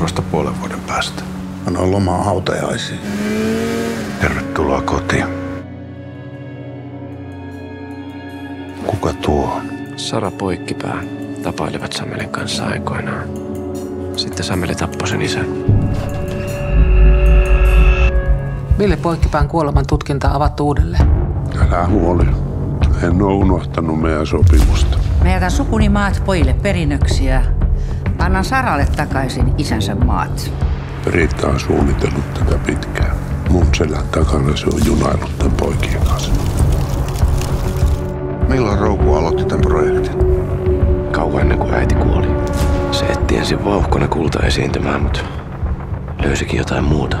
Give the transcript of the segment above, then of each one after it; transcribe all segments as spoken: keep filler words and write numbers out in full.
vasta puolen vuoden päästä. Annoin lomaa hautajaisiin. Tervetuloa kotiin. Kuka tuo on? Sara Poikkipää tapailivat Samelin kanssa aikoinaan. Sitten Sameli tappoi sen isän. Ville Poikkipään kuoleman tutkinta on avattu uudelleen. Älä huoli. En ole unohtanut meidän sopimusta. Mä jätän sukuni maat pojille perinnöksi ja annan Saralle takaisin isänsä maat. Riitta on suunnitellut tätä pitkään. Mun selän takana se on junaillut tämän poikien kanssa. Milloin Rouku aloitti tämän projektin? Kauan ennen kuin äiti kuoli. Se etti ensin vauhkona kultaesiintymään, mutta löysikin jotain muuta.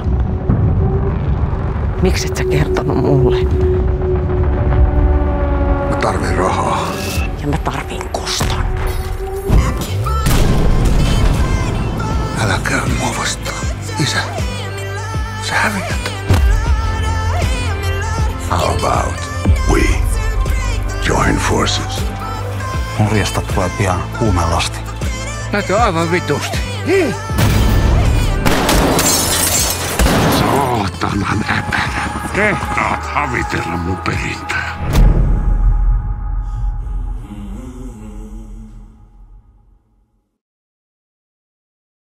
Miksi et sä kertonut mulle? Mä tarvin rahaa. Ja mä tarvin Kuston. Älä käy mua vastaan. Isä, sä häviät. How about we join forces? Morjesta tulee pian huumelasti. Näytyy aivan vitusti. Saatanan äpärä. Kehtaat havitella mun perintää.